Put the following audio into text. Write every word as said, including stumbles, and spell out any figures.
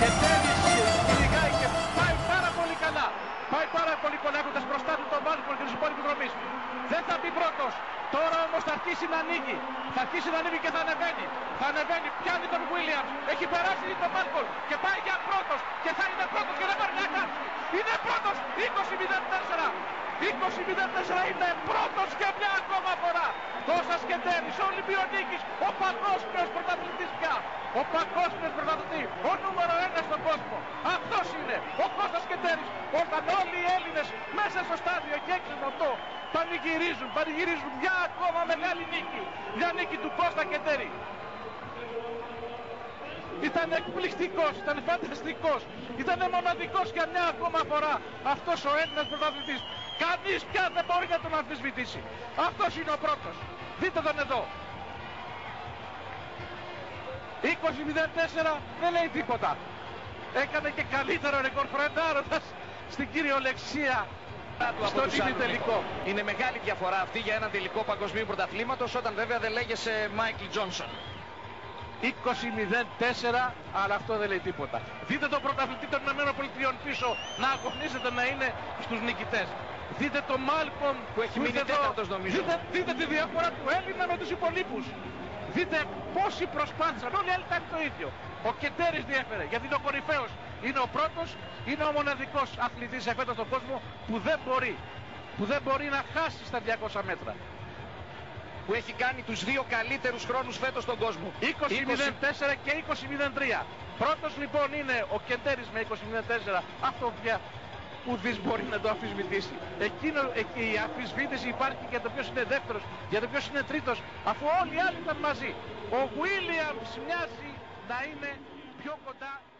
Και Τένις κυνηγάει και πάει πάρα πολύ καλά. Πάει πάρα πολύ καλά έχοντας μπροστά του τον Μάλκολμ και τους υπόλοιπους δρομείς. Δεν θα μπει πρώτος. Τώρα όμως θα αρχίσει να ανοίγει. Θα αρχίσει να ανοίγει και θα ανεβαίνει. Θα ανεβαίνει, πιάνει τον Williams. Έχει περάσει τον Μάλκολμ και πάει για πρώτος. Και θα είναι πρώτος και δεν μπορεί να κάνει. Είναι πρώτος. είκοσι μηδέν τέσσερα. είκοσι μηδέν τέσσερα είναι πρώτος για μια ακόμα φορά. Κώστας Κεντέρης, ο Ολυμπιονίκης, ο παγκόσμιος πρωταθλητής πια. Ο παγκόσμιος πρωταθλητής, ο νούμερο ένα στον κόσμο. Αυτός είναι ο Κώστας Κεντέρης. Όταν όλοι οι Έλληνες μέσα στο στάδιο και έξω από αυτό πανηγυρίζουν, πανηγυρίζουν μια ακόμα μεγάλη νίκη. Μια νίκη του Κώστα Κεντέρη. Ήταν εκπληκτικός, ήταν φανταστικός, ήταν μοναδικός για μια ακόμα φορά αυτός ο Έλληνας πρωταθλητής. Κανείς πια δεν μπορεί να τον αμφισβητήσει. Αυτός είναι ο πρώτος. Δείτε τον εδώ. είκοσι μηδέν τέσσερα δεν λέει τίποτα. Έκανε και καλύτερο ρεκόρ φρεντάροντας στην κυριολεξία στον ημιτελικό. Είναι μεγάλη διαφορά αυτή για έναν τελικό παγκοσμίου πρωταθλήματος, όταν βέβαια δεν λέγεσαι Μάικλ Τζόνσον. είκοσι μηδέν τέσσερα, αλλά αυτό δεν λέει τίποτα. Δείτε τον πρωταθλητή των ΗΠΑ πίσω να αγωνίζεται να είναι στους νικητές. Δείτε τον Μάλκολμ που έχει μείνει τέταρτος νομίζω. Δείτε, δείτε τη διαφορά του Έλληνα με τους υπολείπους. Δείτε πόσοι προσπάθησαν, όλοι οι άλλοι ήταν το ίδιο. Ο Κεντέρης διέφερε, γιατί είναι ο κορυφαίος. Είναι ο πρώτος, είναι ο μοναδικός αθλητής εφέτος στον κόσμο που δεν μπορεί, που δεν μπορεί να χάσει στα διακόσια μέτρα. Που έχει κάνει τους δύο καλύτερους χρόνους φέτος στον κόσμο. είκοσι μηδέν τέσσερα και είκοσι μηδέν τρία. Πρώτος λοιπόν είναι ο Κεντέρης με είκοσι μηδέν τέσσερα. Αυτό πια ουδής μπορεί να το αμφισβητήσει. Εκείνο, εκεί η αμφισβήτηση υπάρχει για το ποιος είναι δεύτερος, για το ποιος είναι τρίτος, αφού όλοι οι άλλοι ήταν μαζί. Ο Williams μοιάζει να είναι πιο κοντά.